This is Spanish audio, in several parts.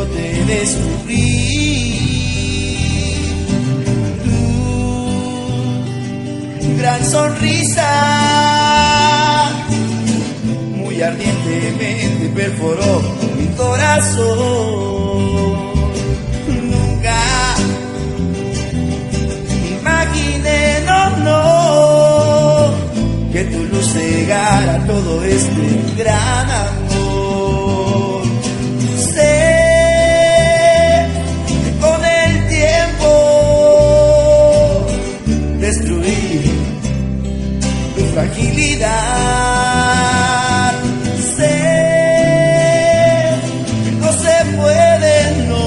te descubrí. Tu gran sonrisa muy ardientemente perforó mi corazón. Nunca imaginé, no, que tu luz cegara todo este gran amor. Sé que con el tiempo destruí tu fragilidad. Sé que no se puede, no,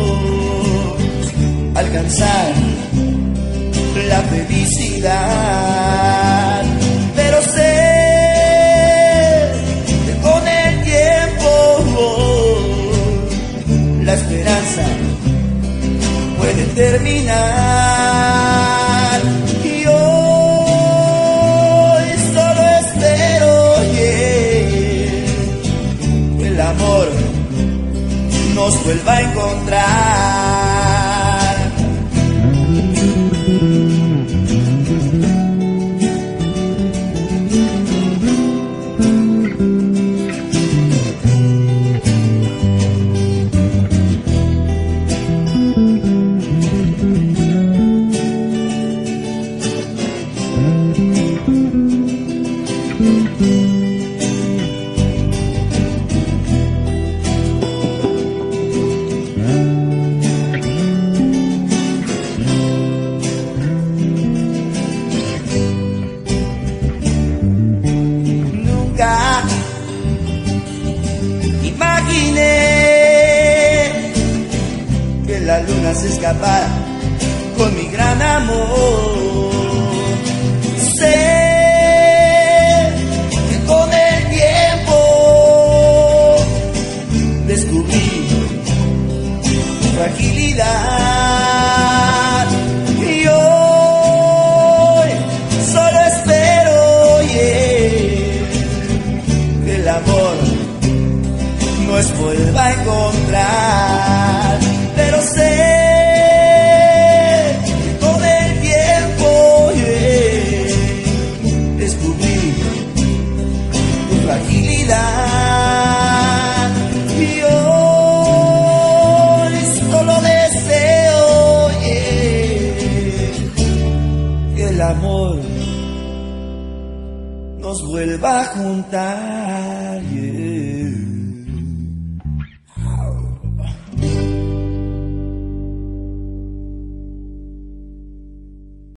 alcanzar la felicidad, pero sé que con el tiempo la esperanza puede terminar. Y hoy solo espero que el amor nos vuelva a encontrar. Imaginé que la luna se escapara con mi gran amor. Sé que con el tiempo descubrí tu fragilidad. Y hoy solo espero que el amor nos vuelva a encontrar, pero sé que con el tiempo descubrí tu fragilidad. Y hoy solo deseo que el amor nos vuelva a juntar.